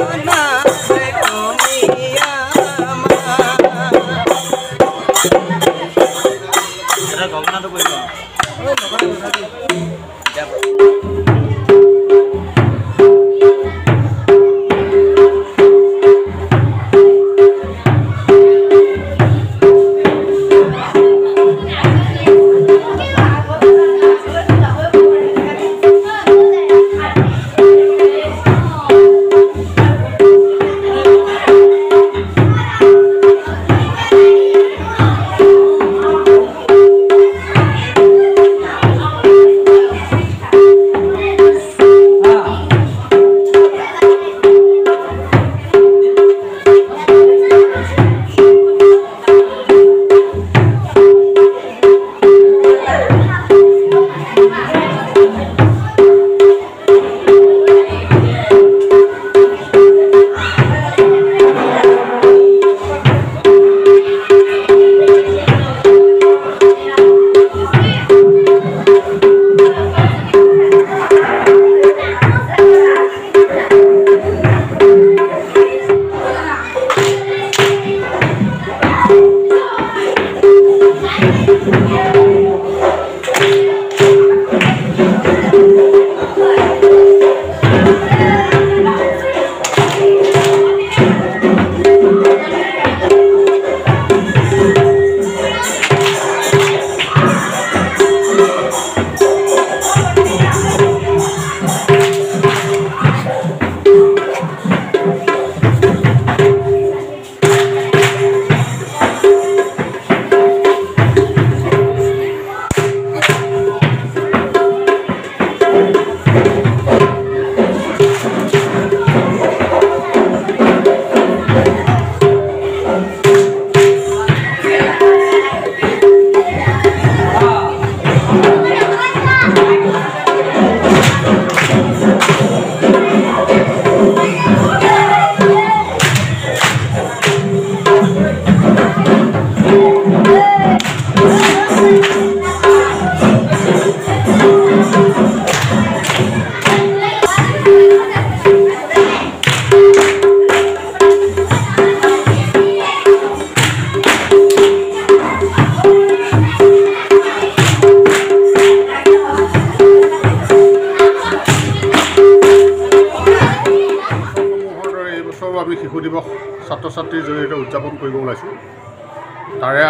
আমি শিশু দিৱস ছাত্ৰ ছাত্ৰীৰ জৰিয়তে উদযাপন কৰিব ওলাইছোঁ। তাৰে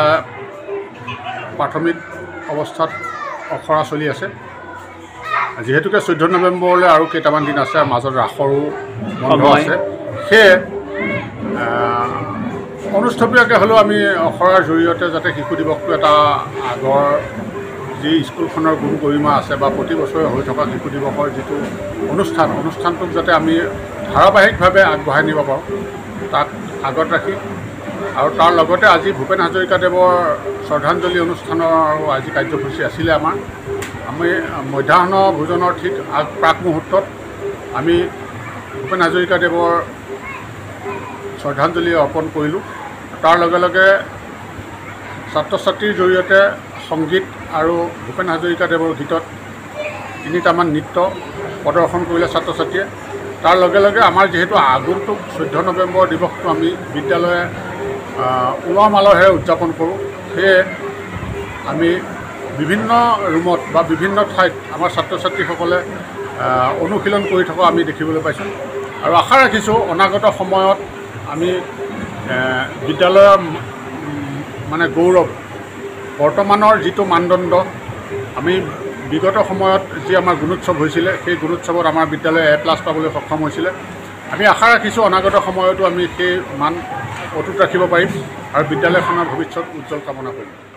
প্ৰাথমিক অৱস্থাত অখৰা চলি আছে। যিহেতুকে 14 নৱেম্বৰলৈ আৰু কেইটামান দিন আছে, মাজত ৰাসৰো বন্ধ আছে, সেয়ে অনুষ্ঠৱীয়াকৈ হ'লেও আমি অখৰাৰ জৰিয়তে যাতে শিশু দিৱসটো এটা আগৰ যি স্কুলখনৰ গুণ গৰিমা আছে বা প্ৰতি বছৰে হৈ থকা শিশু দিৱসৰ যিটো অনুষ্ঠানটোক যাতে আমি ধাৰাবাহিকভাৱে আগবঢ়াই নিব পাৰোঁ, তাক আগত ৰাখি আৰু তাৰ লগতে আজি ভূপেন হাজৰিকাদেৱৰ শ্ৰদ্ধাঞ্জলি অনুষ্ঠানৰ আৰু আজি কাৰ্যসূচী আছিলে আমাৰ। আমি মধ্যাহ্ন ভোজনৰ ঠিক প্ৰাক মুহূৰ্তত আমি ভূপেন হাজৰিকাদেৱৰ শ্ৰদ্ধাঞ্জলি অৰ্পণ কৰিলোঁ। তাৰ লগে লগে ছাত্ৰ ছাত্ৰীৰ জৰিয়তে সংগীত আৰু ভূপেন হাজৰিকাদেৱৰ গীতত 3টামান নৃত্য প্ৰদৰ্শন কৰিলে ছাত্ৰ ছাত্ৰীয়ে। তাৰ লগে লগে আমাৰ যিহেতু আগন্তুক 14 নৱেম্বৰ দিৱসটো আমি বিদ্যালয়ে উলহ মালহেৰে উদযাপন কৰোঁ, সেয়ে আমি বিভিন্ন ৰুমত বা বিভিন্ন ঠাইত আমাৰ ছাত্ৰ ছাত্ৰীসকলে অনুশীলন কৰি থকা আমি দেখিবলৈ পাইছোঁ। আৰু আশা ৰাখিছোঁ অনাগত সময়ত আমি বিদ্যালয়ৰ মানে গৌৰৱ, বৰ্তমানৰ যিটো মানদণ্ড, আমি বিগত সময়ত যি আমাৰ গুণোৎসৱ হৈছিলে, সেই গুণোৎসৱত আমাৰ বিদ্যালয়ে A+ পাবলৈ সক্ষম হৈছিলে। আমি আশা ৰাখিছোঁ অনাগত সময়তো আমি সেই মান অটুট ৰাখিব পাৰিম আৰু বিদ্যালয়খনৰ ভৱিষ্যত উজ্জ্বল কামনা কৰিম।